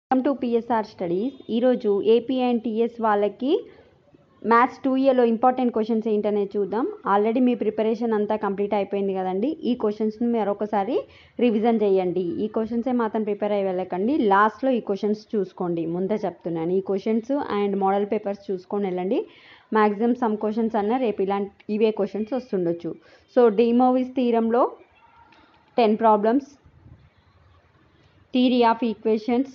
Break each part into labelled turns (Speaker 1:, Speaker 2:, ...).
Speaker 1: Welcome to PSR studies. ఈరోజు AP and TS వాళ్ళకి maths 2Aలో ఇంపార్టెంట్ క్వశ్చన్స్ ఏంటనేది చూద్దాం. ఆల్రెడీ మీ ప్రిపరేషన్ అంతా కంప్లీట్ అయిపోయింది కదండి. ఈ క్వశ్చన్స్ని మరొకసారి రివిజన్ చేయండి. ఈ క్వశ్చన్సే మాత్రం ప్రిపేర్ అయ్యి వెళ్ళకండి. లాస్ట్లో ఈ క్వశ్చన్స్ చూసుకోండి. ముందే చెప్తున్నాను, ఈ క్వశ్చన్స్ అండ్ మోడల్ పేపర్స్ చూసుకొని వెళ్ళండి. మ్యాక్సిమం సమ్ క్వశ్చన్స్ అన్న రేపు ఇవే క్వశ్చన్స్ వస్తుండొచ్చు. సో డీమోవిస్ థీరంలో 10 ప్రాబ్లమ్స్, థియరీ ఆఫ్ ఈక్వేషన్స్,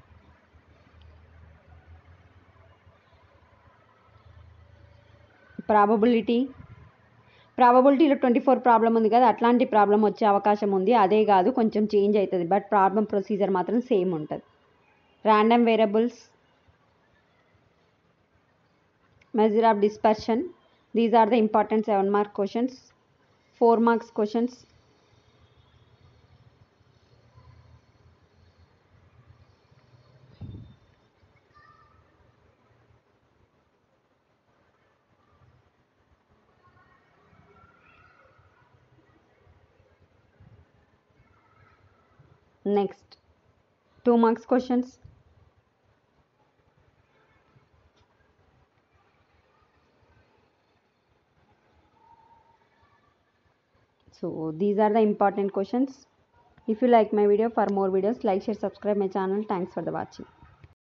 Speaker 1: ప్రాబబిలిటీలో 24 ప్రాబ్లం ఉంది కదా, అట్లాంటి ప్రాబ్లం వచ్చే అవకాశం ఉంది. అదే కాదు, కొంచెం చేంజ్ అవుతుంది, బట్ ప్రాబ్లం ప్రొసీజర్ మాత్రం సేమ్ ఉంటుంది. Random variables, measure of dispersion. These are the important 7 mark questions. 4 marks questions. Next, 2 marks questions. So these are the important questions. If you like my video, for more videos, like, share, subscribe my channel. Thanks for the watching.